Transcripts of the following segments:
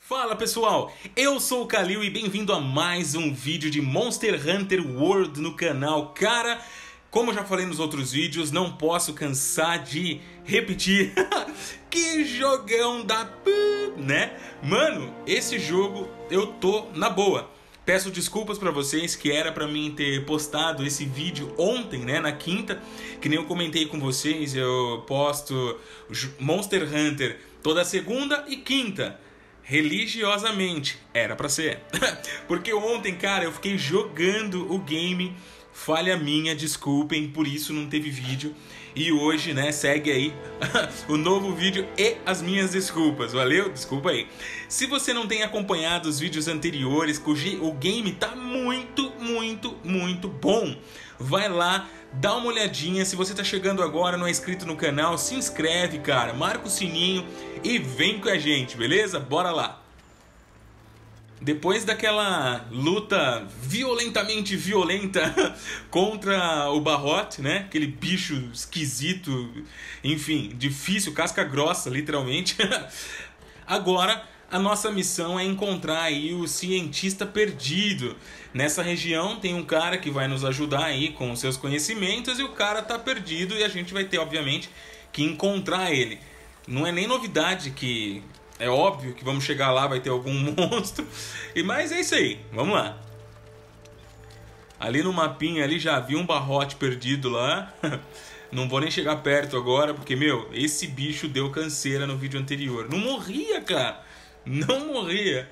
Fala pessoal, eu sou o Kalil e bem-vindo a mais um vídeo de Monster Hunter World no canal. Cara, como eu já falei nos outros vídeos, não posso cansar de repetir. Que jogão da p, né? Mano, esse jogo eu tô na boa. Peço desculpas pra vocês que era pra mim ter postado esse vídeo ontem, né, na quinta. Que nem eu comentei com vocês, eu posto Monster Hunter toda segunda e quinta. Religiosamente, era pra ser. Porque ontem, cara, eu fiquei jogando o game. Falha minha, desculpem, por isso não teve vídeo. E hoje, né, segue aí o novo vídeo e as minhas desculpas, valeu? Desculpa aí. Se você não tem acompanhado os vídeos anteriores, o game tá muito bom. Vai lá, dá uma olhadinha. Se você tá chegando agora, não é inscrito no canal, se inscreve, cara. Marca o sininho e vem com a gente, beleza? Bora lá. Depois daquela luta violentamente violenta contra o Barrote, né? Aquele bicho esquisito, enfim, difícil, casca grossa, literalmente. Agora, a nossa missão é encontrar aí o cientista perdido. Nessa região tem um cara que vai nos ajudar aí com seus conhecimentos e o cara tá perdido e a gente vai ter, obviamente, que encontrar ele. Não é nem novidade que... É óbvio que vamos chegar lá, vai ter algum monstro. Mas é isso aí, vamos lá. Ali no mapinha ali já vi um barrote perdido lá. Não vou nem chegar perto agora, porque, meu, esse bicho deu canseira no vídeo anterior. Não morria, cara. Não morria.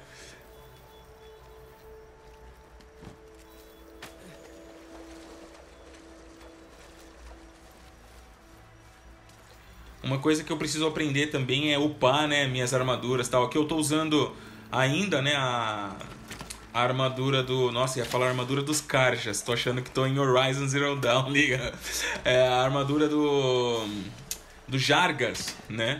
Uma coisa que eu preciso aprender também é upar, né, minhas armaduras, tal. Aqui eu tô usando ainda, né, a armadura do... Nossa, ia falar a armadura dos Karjas. Tô achando que tô em Horizon Zero Dawn, liga. É a armadura do Jargas, né.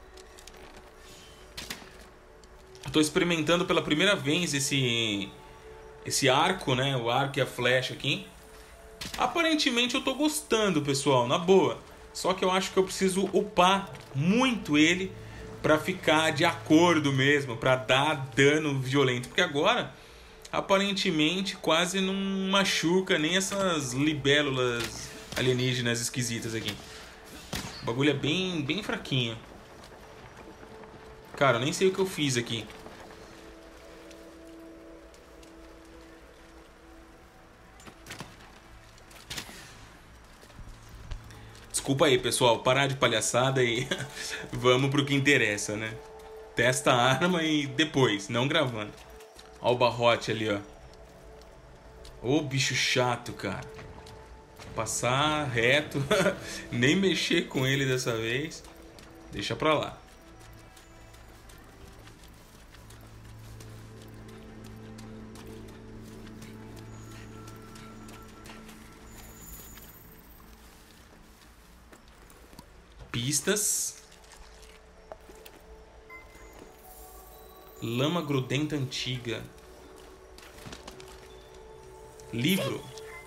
Tô experimentando pela primeira vez esse arco, né, o arco e a flecha aqui. Aparentemente eu tô gostando, pessoal, na boa. Só que eu acho que eu preciso upar muito ele pra ficar de acordo mesmo, pra dar dano violento. Porque agora, aparentemente, quase não machuca nem essas libélulas alienígenas esquisitas aqui. O bagulho é bem fraquinho. Cara, eu nem sei o que eu fiz aqui. Desculpa aí, pessoal, parar de palhaçada e vamos pro que interessa, né? Testa a arma e depois, não gravando. Ó o barrote ali, ó. Ô bicho chato, cara. Passar reto, nem mexer com ele dessa vez. Deixa pra lá. Pistas. Lama grudenta antiga. Livro.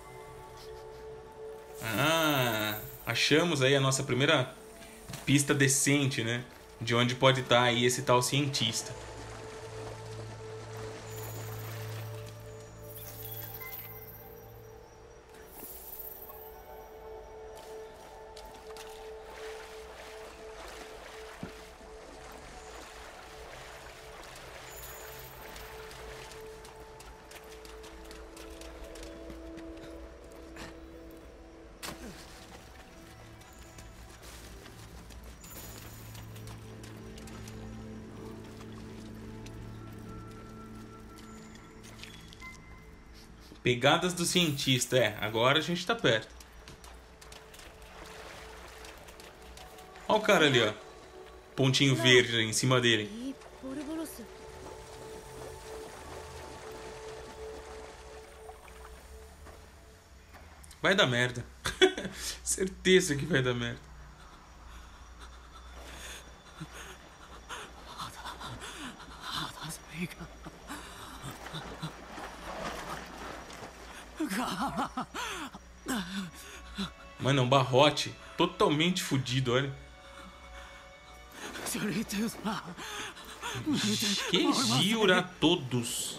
Ah, achamos aí a nossa primeira pista decente, né? De onde pode estar aí esse tal cientista. Pegadas do cientista, agora a gente tá perto. Olha o cara ali, ó. Pontinho verde em cima dele. Vai dar merda. Certeza que vai dar merda. Mano, é um barrote totalmente fudido, olha. Que Giura todos.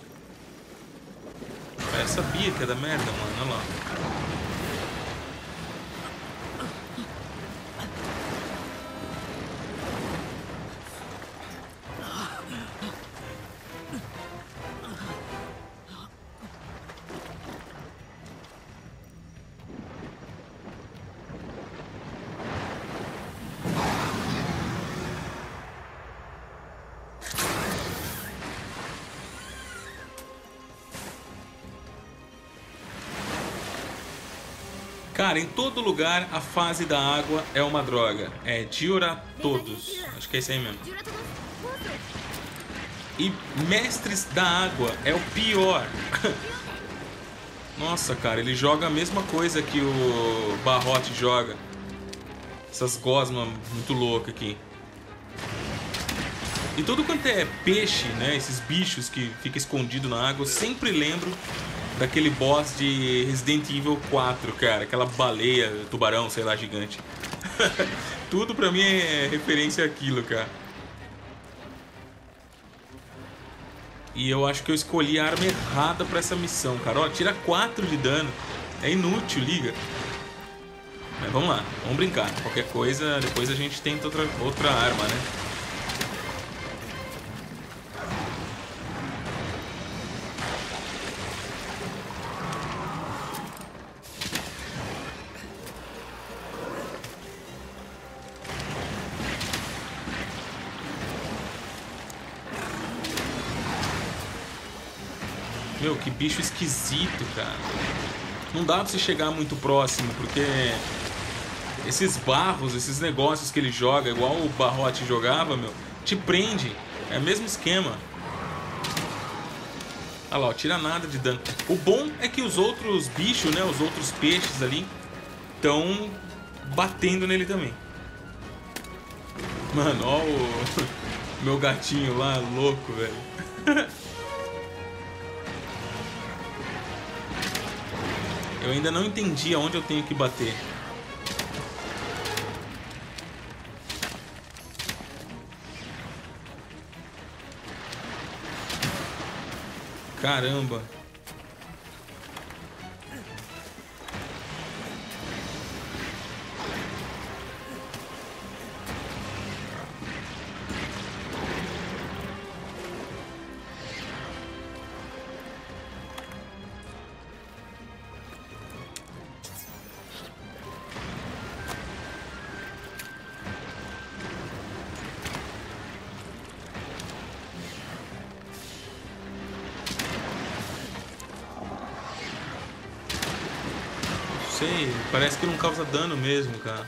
Eu sabia que era merda, mano. Olha lá. Cara, em todo lugar a fase da água é uma droga. É Giura todos. Acho que é isso aí mesmo. E Mestres da Água é o pior. Nossa, cara, ele joga a mesma coisa que o Barrote joga. Essas gosmas muito loucas aqui. E tudo quanto é peixe, né? Esses bichos que ficam escondidos na água, eu sempre lembro daquele boss de Resident Evil 4, cara. Aquela baleia, tubarão, sei lá, gigante. Tudo pra mim é referência àquilo, cara. E eu acho que eu escolhi a arma errada pra essa missão, cara. Ó, tira 4 de dano. É inútil, liga. Mas vamos lá, vamos brincar. Qualquer coisa, depois a gente tenta outra arma, né? Meu, que bicho esquisito, cara. Não dá pra você chegar muito próximo, porque esses barros, esses negócios que ele joga, igual o Barrote jogava, meu, te prende. É o mesmo esquema. Olha lá, ó, tira nada de dano. O bom é que os outros bichos, né, os outros peixes ali, estão batendo nele também. Mano, ó o meu gatinho lá, louco, velho. Eu ainda não entendi aonde eu tenho que bater. Caramba. Sei, parece que não causa dano mesmo, cara.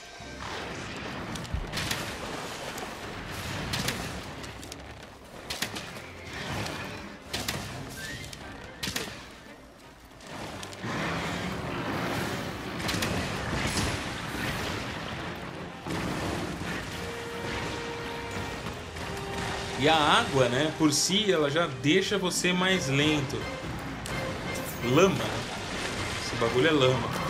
E a água, né, por si, ela já deixa você mais lento. Lama, né? Esse bagulho é lama.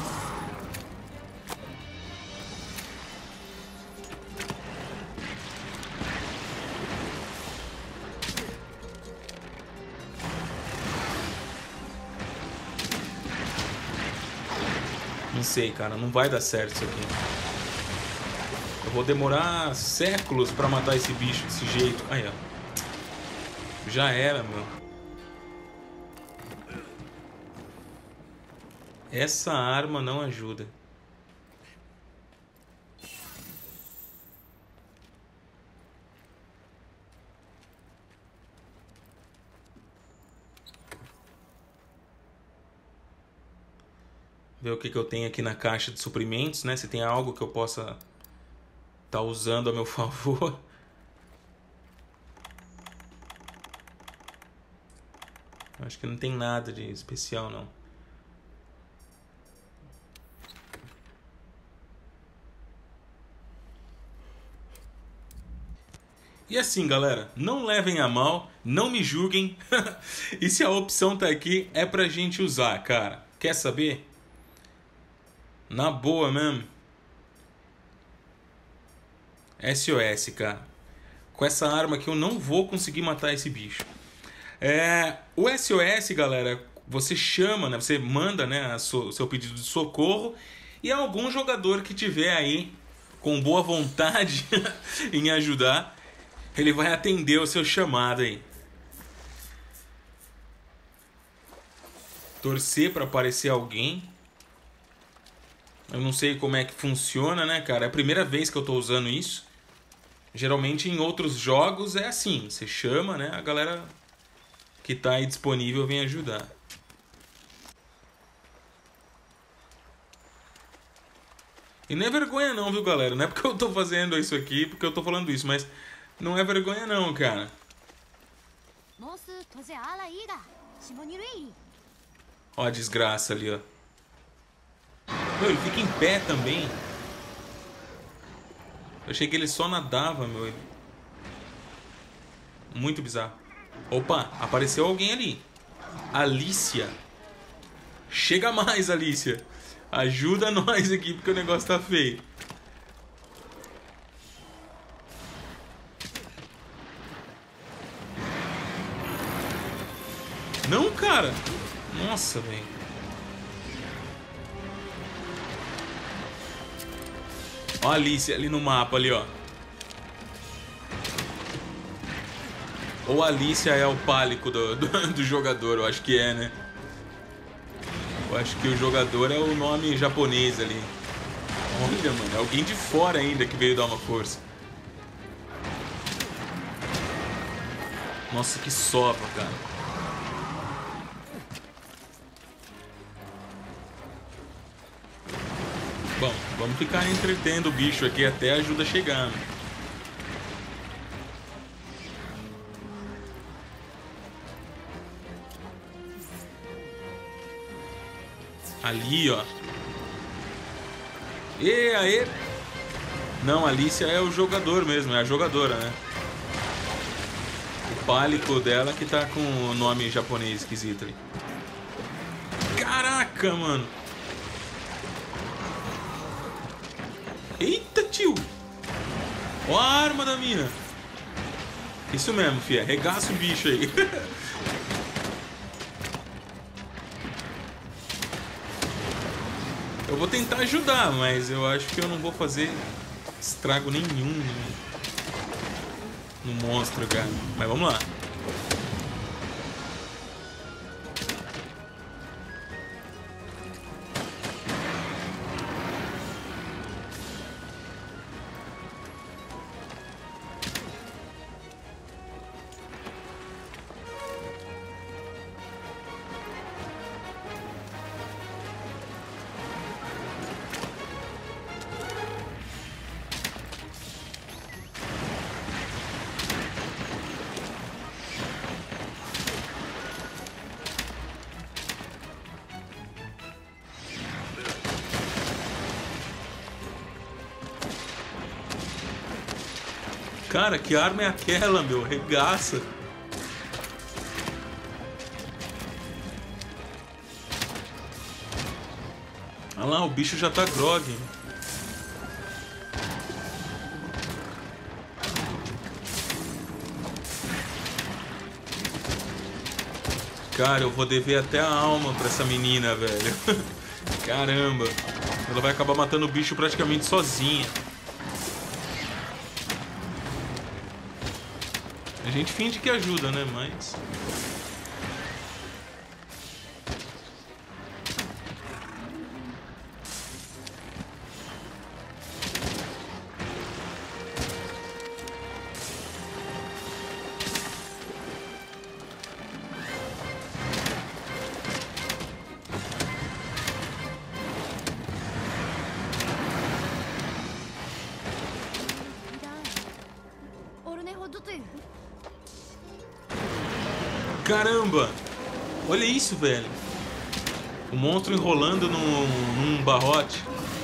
Não sei, cara, não vai dar certo isso aqui. Eu vou demorar séculos pra matar esse bicho desse jeito. Aí, ó. Já era, meu. Essa arma não ajuda. Ver o que eu tenho aqui na caixa de suprimentos, né? Se tem algo que eu possa estar usando a meu favor. Acho que não tem nada de especial, não. E assim, galera, não levem a mal, não me julguem. E se a opção tá aqui, é pra gente usar, cara. Quer saber? Na boa mesmo. SOS, cara. Com essa arma aqui eu não vou conseguir matar esse bicho. O SOS, galera, você chama, né? Você manda, né, seu pedido de socorro. E algum jogador que tiver aí com boa vontade em ajudar, ele vai atender o seu chamado aí. Torcer para aparecer alguém. Eu não sei como é que funciona, né, cara? É a primeira vez que eu tô usando isso. Geralmente em outros jogos é assim. Você chama, né? A galera que tá aí disponível vem ajudar. E não é vergonha não, viu, galera? Não é porque eu tô fazendo isso aqui, porque eu tô falando isso, mas não é vergonha não, cara. Ó a desgraça ali, ó. Meu, ele fica em pé também. Eu achei que ele só nadava, meu. Muito bizarro. Opa, apareceu alguém ali. Alicia. Chega mais, Alicia. Ajuda nós aqui, porque o negócio tá feio. Não, cara. Nossa, velho. Ó a Alicia ali no mapa, ali, ó. Ou a Alicia é o pálico do jogador, eu acho que é, né? Eu acho que o jogador é o nome japonês ali. Olha, mano, é alguém de fora ainda que veio dar uma força. Nossa, que sopa, cara. Bom, vamos ficar entretendo o bicho aqui até a ajuda chegar, né? Ali, ó. E aí? Não, a Alicia é o jogador mesmo, é a jogadora, né? O pálico dela que tá com o nome japonês esquisito ali. Caraca, mano. Eita, tio. Ó a arma da mina. Isso mesmo, fia. Regaça o bicho aí. Eu vou tentar ajudar, mas eu acho que eu não vou fazer estrago nenhum no monstro, cara. Mas vamos lá. Cara, que arma é aquela, meu? Regaça. Olha lá, o bicho já tá grog. Cara, eu vou dever até a alma pra essa menina, velho. Caramba. Ela vai acabar matando o bicho praticamente sozinha. A gente finge que ajuda, né? Mas... Caramba! Olha isso, velho. O monstro enrolando num barrote.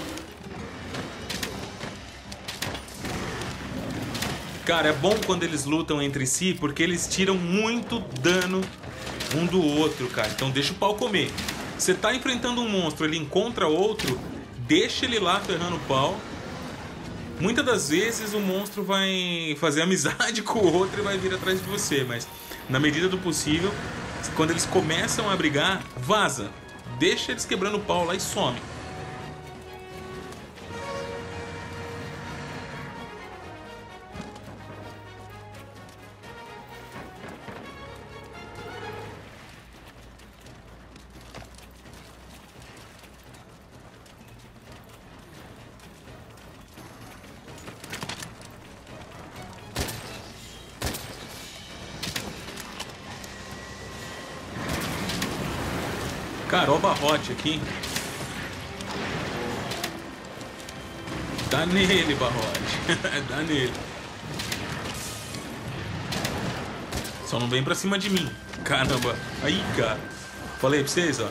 Cara, é bom quando eles lutam entre si, porque eles tiram muito dano um do outro, cara. Então deixa o pau comer. Você tá enfrentando um monstro, ele encontra outro, deixa ele lá ferrando o pau. Muitas das vezes o monstro vai fazer amizade com o outro e vai vir atrás de você, mas na medida do possível, quando eles começam a brigar, vaza. Deixa eles quebrando o pau lá e some. Carol Barrote aqui. Dá nele, Barrote. Dá nele. Só não vem pra cima de mim. Caramba. Aí, cara. Falei pra vocês, ó.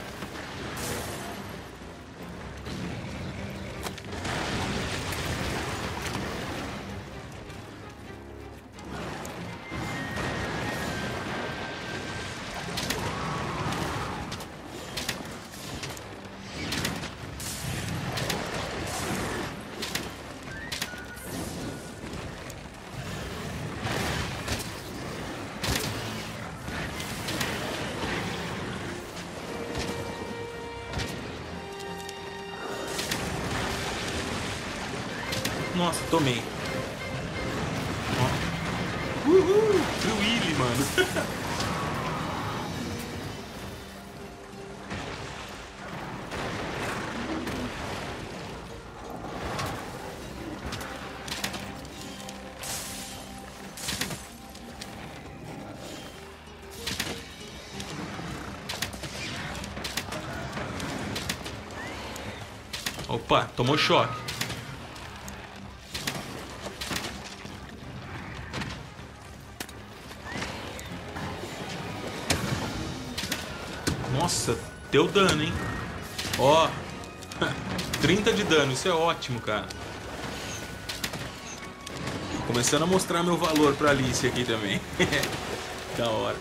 Nossa, tomei. Ó. Uhul! Free Willy, mano. Opa, tomou choque. Nossa, deu dano, hein? Ó, 30 de dano, isso é ótimo, cara. Começando a mostrar meu valor pra Alice aqui também. Da hora.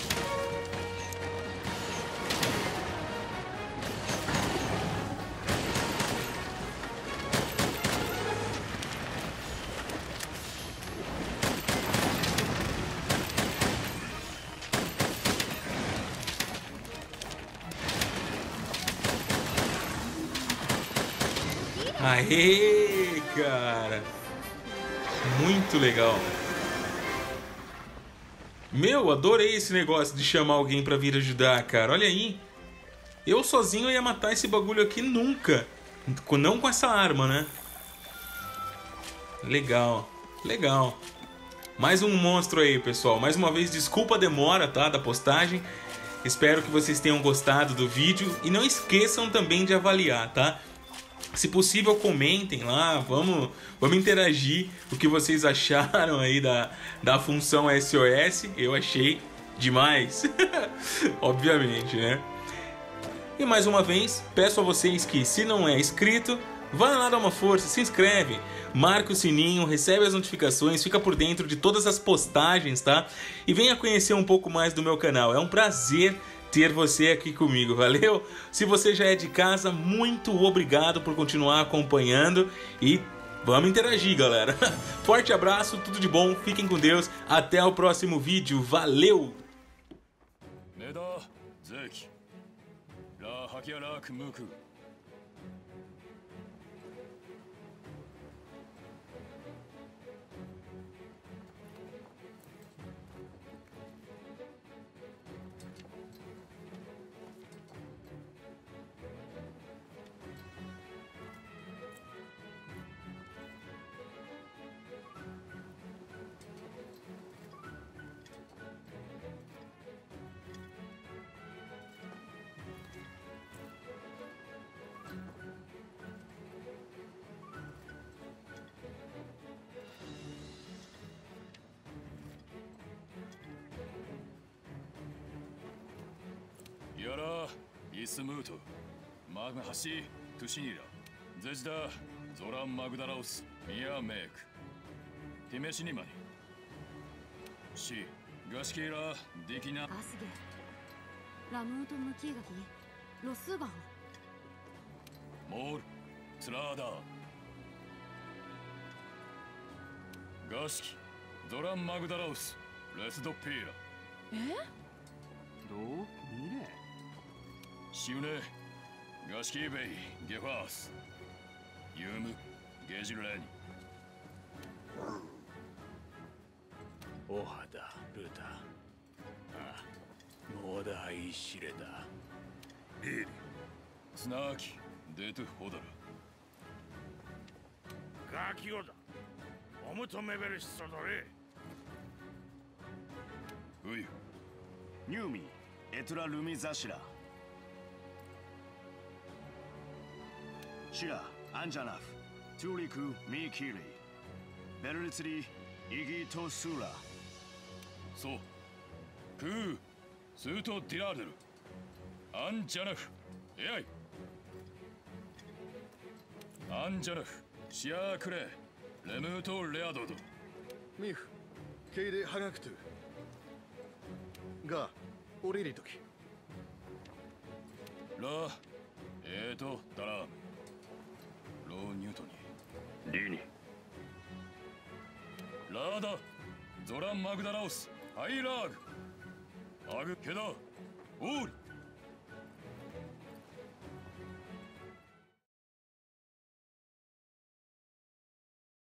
Aê, cara. Muito legal. Meu, adorei esse negócio de chamar alguém pra vir ajudar, cara. Olha aí. Eu sozinho ia matar esse bagulho aqui nunca. Não com essa arma, né? Legal, legal. Mais um monstro aí, pessoal. Mais uma vez, desculpa a demora, tá? Da postagem. Espero que vocês tenham gostado do vídeo. E não esqueçam também de avaliar, tá? Se possível, comentem lá, vamos interagir o que vocês acharam aí da função SOS. Eu achei demais, obviamente, né? E mais uma vez, peço a vocês que, se não é inscrito, vai lá dar uma força, se inscreve, marca o sininho, recebe as notificações, fica por dentro de todas as postagens, tá? E venha conhecer um pouco mais do meu canal, é um prazer ter você aqui comigo, valeu? Se você já é de casa, muito obrigado por continuar acompanhando e vamos interagir, galera. Forte abraço, tudo de bom, fiquem com Deus, até o próximo vídeo, valeu! Yara, Ismuto, Maghashi, Tushinira, Zejda, Zoran Magdalaus, Mia Mek, Timeshinimani, Shi, Gashkira, Dikina, Asge, Ramuto Mukigaki, Rosugaho, Mor, Trada. ガシキゾラン・マグダラウスレスド・ピーラどう見れシウネガシキーベイゲファースユームゲジルレニおはだルタあもうだいしれだエリスナーキデトゥホダラガキオだおむとめべるしそどれウユニューミエトラ・ルミザシラシラ・アンジャナフトゥリク・ミキリベルリツリ・イギト・スーラそうクースート・ディラーデルアンジャナフエアイアンジャナフシアークレレムート・レアドドミフケイデ・ハガクトゥが降りるときラダラームロー・ニュートニリニラーダゾラン・マグダラオスハイラーグアグケダオーリ